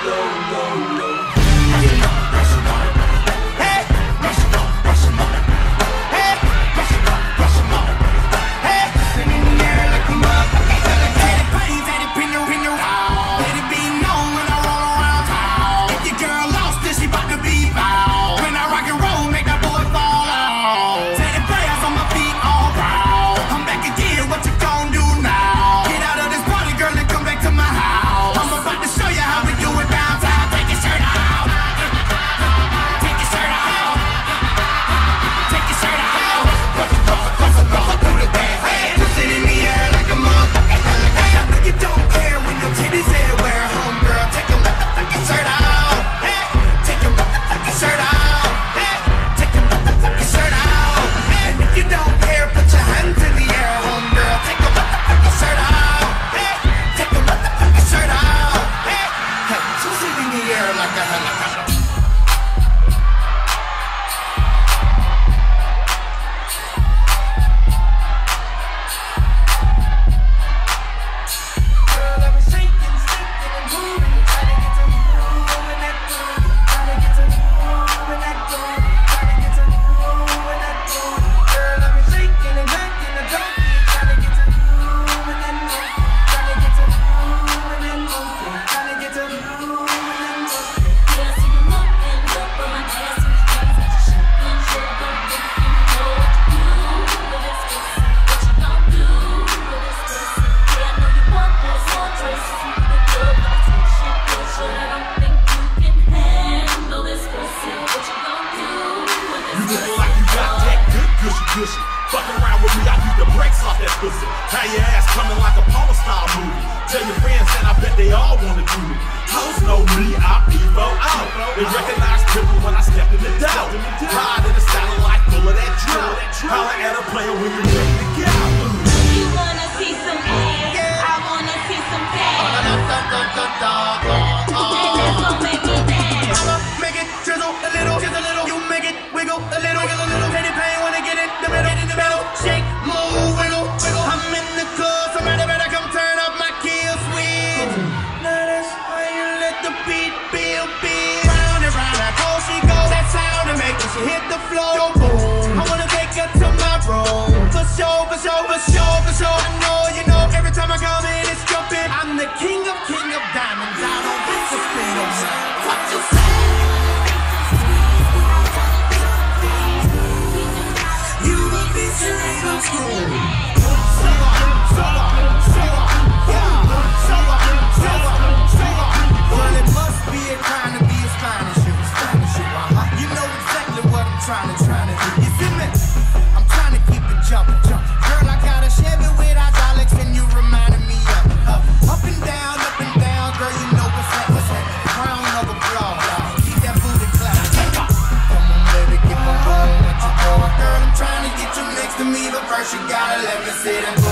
Fuck around with me, I beat the brakes off that pussy. Have your ass coming like a porn star movie. Tell your friends and I bet they all wanna do me. Hoes know me, I Evo out. They recognize triple when I step in the doubt. Ride in the satellite full of that drill. Holler at a player when you're ready to get out. You wanna see some ass? I wanna see some cash. And that's gon' make me dance. I'ma make it drizzle a little, just a little. You make it wiggle a little, wiggle a little. Any pain when I get in the middle, shake, move, wiggle, wiggle. I'm in the club, somebody better come turn up my kill switch. Now that's how you let the beat build big. Round and round, I told she goes. That sound to make when she hit the floor. Boom. I wanna take her to my room. For sure, for sure, for sure, for sure. I know you know. Every time I come in, it's jumping. I'm the king of diamonds. I don't think so spin on me. What you say? You a bitch, you ain't no school. Well, it must be a crime to be a Spanish you. You know exactly what I'm trying to do. You feel me? I'm trying to keep it jumping. Girl, I got a Chevy with hydraulics and you reminded me of up and down, girl, you know what's that? Crown of a broad. Keep that booty clapping. Come on, baby, get my home with your boy. Girl, I'm trying to get you next to me, but first you gotta let me see that.